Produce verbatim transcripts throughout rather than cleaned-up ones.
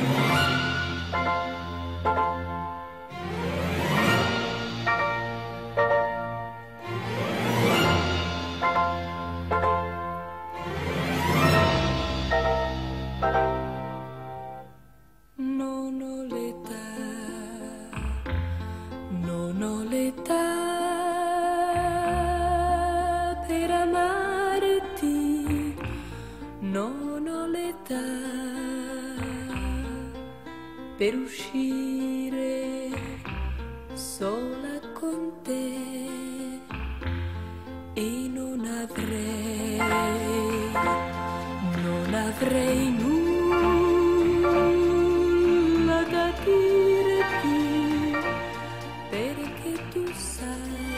Non ho l'età, non ho l'età per amarti, non ho l'età per uscire sola con te e non avrei, non avrei nulla da dirti, perché tu sai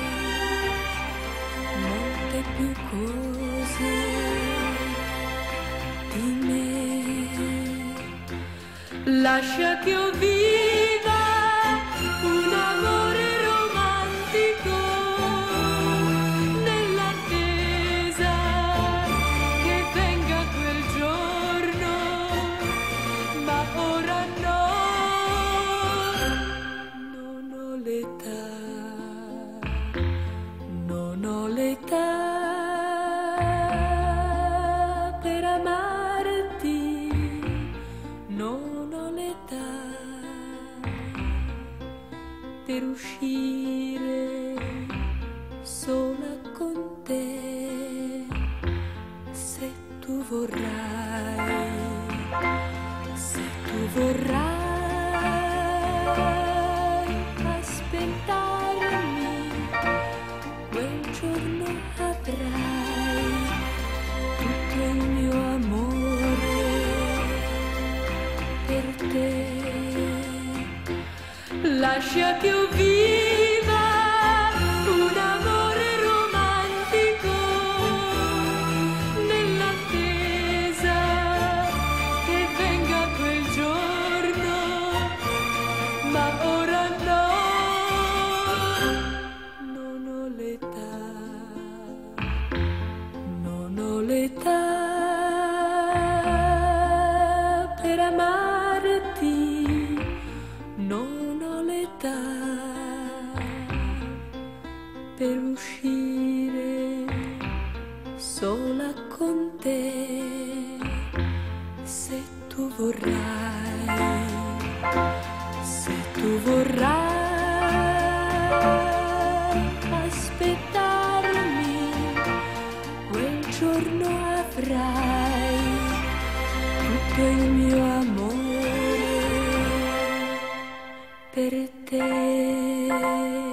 molte più cose di me. Lascia che io viva un amore romantico nell'attesa che venga quel giorno, ma ora no, non ho l'età, non ho l'età per amarti, non ho l'età per uscire sola con te. Se tu vorrai, se tu vorrai aspettarmi, quel giorno avrai tutto il mio amore per te. Lascia che io viva un amore romantico nell'attesa che venga quel giorno, ma ora no, non ho l'età, non ho l'età per amarti, non ho l'età per uscire sola con te. Se tu vorrai, se tu vorrai aspettarmi, quel giorno avrai tutto il mio amore per te.